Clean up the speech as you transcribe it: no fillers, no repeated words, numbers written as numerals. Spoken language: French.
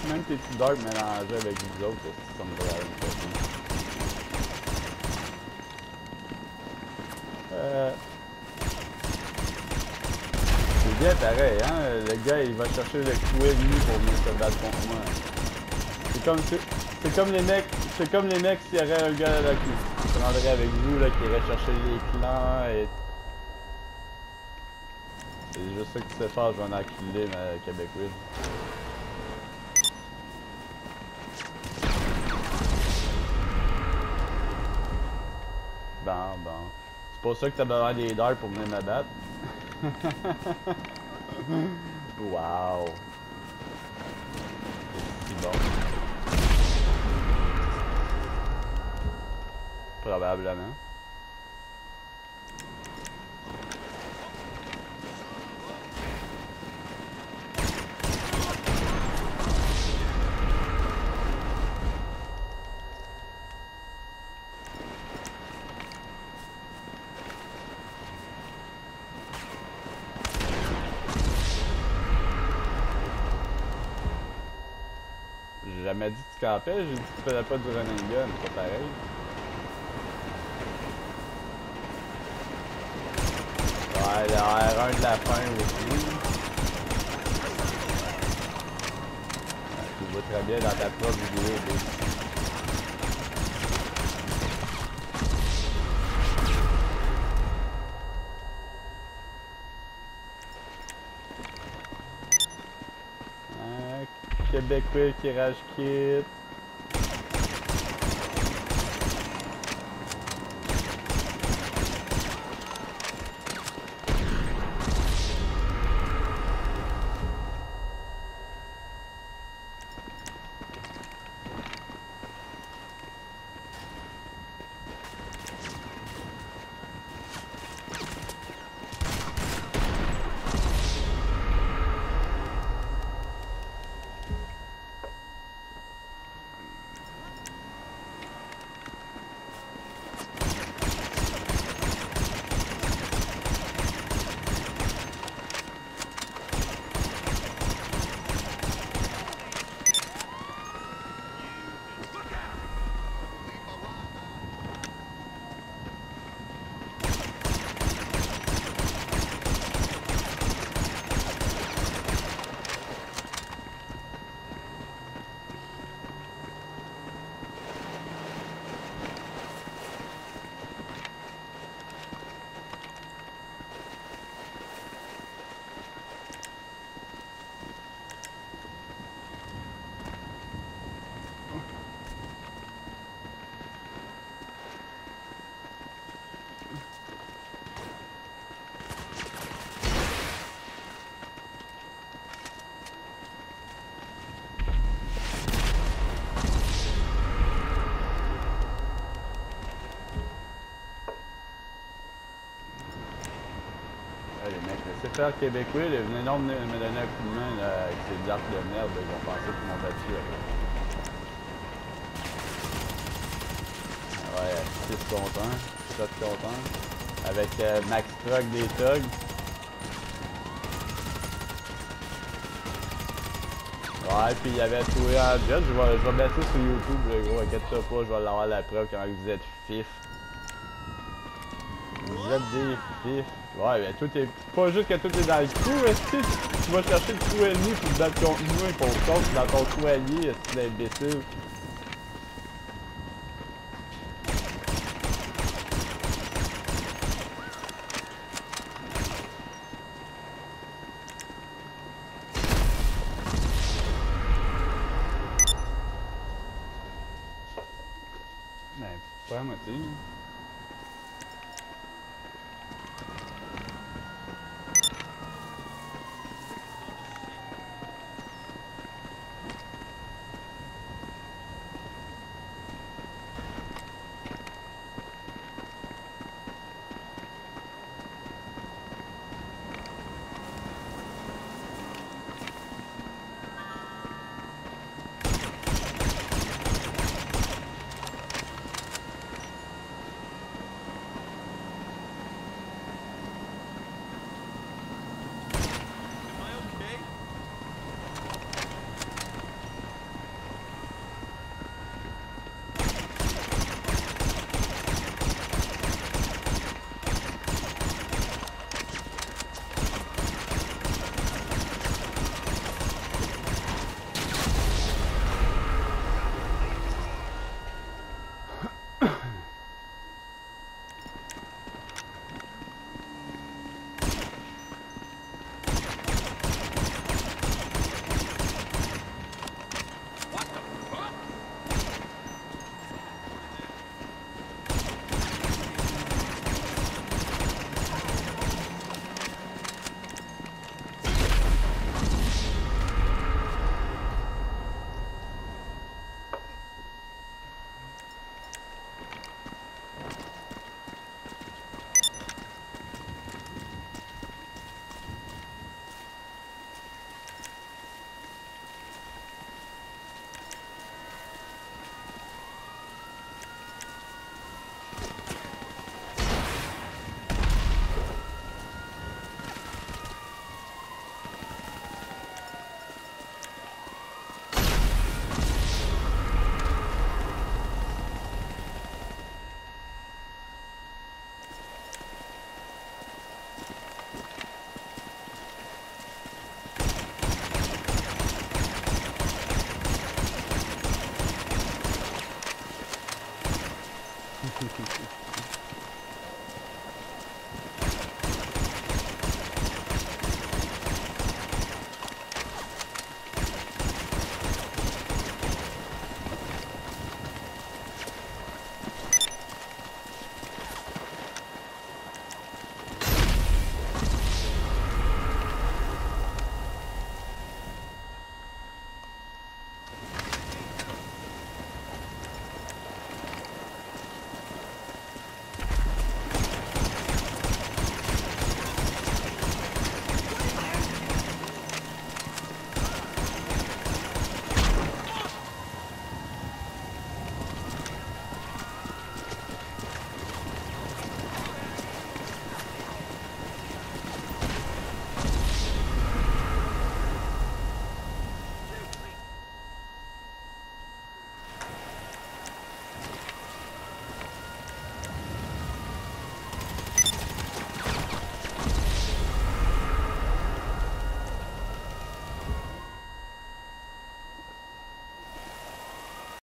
même tes petits darks mélangés avec vous autres, ça me va la même chose. C'est bien pareil, hein? Le gars, il va chercher le coup ennemi pour venir se battre contre moi. C'est comme les mecs s'il y avait un gars là qui se rendrait avec vous, là, qui irait chercher les clans et... C'est juste ça que tu sais faire, je vais en enculer ma Québécoise. Bon. C'est pour ça que t'as besoin des dards pour venir me battre. Wow. C'est si bon. Probablement. J'ai jamais dit que tu campais, j'ai dit que tu faisais pas du running gun, c'est pas pareil. Ouais, le R1 de la fin aussi. Tu le vois très bien dans ta propre vidéo. Québécois qui rage quitte. C'est faire québécois, ils venaient donc me donner un coup de main là, avec ces arcs de merde, ils vont penser qu'ils m'ont battu. Ouais, 6 contre 1, 7 contre 1, avec Max Truck des Tugs. Ouais, puis il y avait trouvé en jet, je vais mettre ça sur YouTube, le gros, inquiète-toi pas, je vais l'avoir la preuve comment vous êtes fif. Vous êtes des fifs. Ouais, mais tout est. Pas juste que tout est dans le trou, est-ce que tu vas chercher le trou ennemi pour te battre contre moi et qu'on compte dans ton trou allié, est-ce que l'imbécile? Ben, pas à moitié.